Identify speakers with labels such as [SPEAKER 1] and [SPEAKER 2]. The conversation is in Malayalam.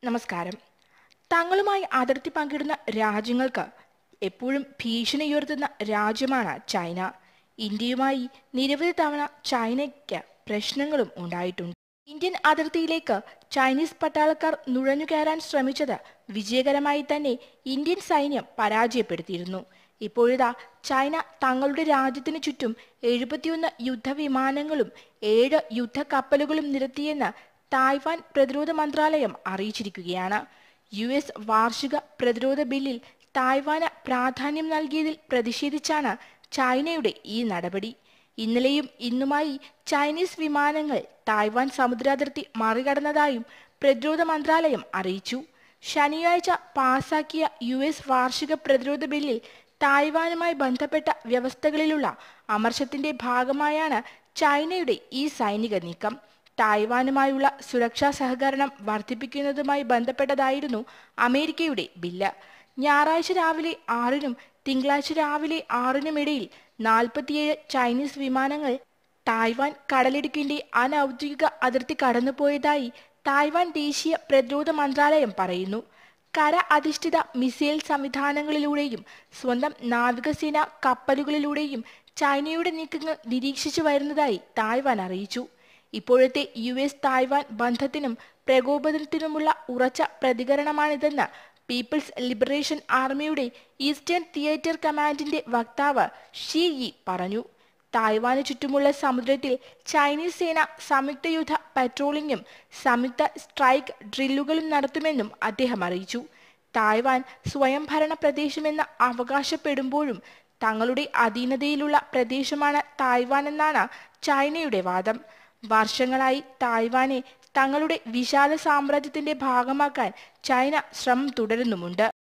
[SPEAKER 1] നമസ്കാരം. തങ്ങളുമായി അതിർത്തി പങ്കിടുന്ന രാജ്യങ്ങൾക്ക് എപ്പോഴും ഭീഷണി ഉയർത്തുന്ന രാജ്യമാണ് ചൈന. ഇന്ത്യയുമായി നിരവധി തവണ ചൈനയ്ക്ക് പ്രശ്നങ്ങളും ഉണ്ടായിട്ടുണ്ട്. ഇന്ത്യൻ അതിർത്തിയിലേക്ക് ചൈനീസ് പട്ടാളക്കാർ നുഴഞ്ഞുകയറാൻ ശ്രമിച്ചത് വിജയകരമായി തന്നെ ഇന്ത്യൻ സൈന്യം പരാജയപ്പെടുത്തിയിരുന്നു. ഇപ്പോഴിതാ ചൈന തങ്ങളുടെ രാജ്യത്തിന് ചുറ്റും 71 യുദ്ധവിമാനങ്ങളും 7 യുദ്ധക്കപ്പലുകളും നിരത്തിയെന്ന് തായ്വാൻ പ്രതിരോധ മന്ത്രാലയം അറിയിച്ചിരിക്കുകയാണ്. US വാർഷിക പ്രതിരോധ ബില്ലിൽ തായ്വാന് പ്രാധാന്യം നൽകിയതിൽ പ്രതിഷേധിച്ചാണ് ചൈനയുടെ ഈ നടപടി. ഇന്നലെയും ഇന്നുമായി ചൈനീസ് വിമാനങ്ങൾ തായ്വാൻ സമുദ്രാതിർത്തി മറികടന്നതായും പ്രതിരോധ മന്ത്രാലയം അറിയിച്ചു. ശനിയാഴ്ച പാസാക്കിയ US വാർഷിക പ്രതിരോധ ബില്ലിൽ തായ്വാനുമായി ബന്ധപ്പെട്ട വ്യവസ്ഥകളിലുള്ള അമർഷത്തിന്റെ ഭാഗമായാണ് ചൈനയുടെ ഈ സൈനിക നീക്കം. തായ്വാനുമായുള്ള സുരക്ഷാ സഹകരണം വർദ്ധിപ്പിക്കുന്നതുമായി ബന്ധപ്പെട്ടതായിരുന്നു അമേരിക്കയുടെ ബില്ല്. ഞായറാഴ്ച രാവിലെ 6-നും തിങ്കളാഴ്ച രാവിലെ 6-നും ഇടയിൽ 47 ചൈനീസ് വിമാനങ്ങൾ തായ്വാൻ കടലിടുക്കിന്റെ അനൌദ്യോഗിക അതിർത്തി കടന്നുപോയതായി തായ്വാൻ ദേശീയ പ്രതിരോധ മന്ത്രാലയം പറയുന്നു. കര അധിഷ്ഠിത മിസൈൽ സംവിധാനങ്ങളിലൂടെയും സ്വന്തം നാവികസേന കപ്പലുകളിലൂടെയും ചൈനയുടെ നീക്കങ്ങൾ നിരീക്ഷിച്ചു വരുന്നതായി തായ്വാൻ അറിയിച്ചു. ഇപ്പോഴത്തെ US തായ്വാൻ ബന്ധത്തിനും പ്രകോപനത്തിനുമുള്ള ഉറച്ച പ്രതികരണമാണിതെന്ന് പീപ്പിൾസ് ലിബറേഷൻ ആർമിയുടെ ഈസ്റ്റേൺ തിയേറ്റർ കമാൻഡിന്റെ വക്താവ് ഷി യി പറഞ്ഞു. തായ്വാന് ചുറ്റുമുള്ള സമുദ്രത്തിൽ ചൈനീസ് സേന സംയുക്ത യുദ്ധ പട്രോളിംഗും സംയുക്ത സ്ട്രൈക്ക് ഡ്രില്ലുകളും നടത്തുമെന്നും അദ്ദേഹം അറിയിച്ചു. തായ്വാൻ സ്വയംഭരണ പ്രദേശമെന്ന് അവകാശപ്പെടുമ്പോഴും തങ്ങളുടെ അധീനതയിലുള്ള പ്രദേശമാണ് തായ്വാൻ എന്നാണ് ചൈനയുടെ വാദം. വർഷങ്ങളായി തായ്വാനെ തങ്ങളുടെ വിശാല സാമ്രാജ്യത്തിന്റെ ഭാഗമാക്കാൻ ചൈന ശ്രമം തുടരുന്നുമുണ്ട്.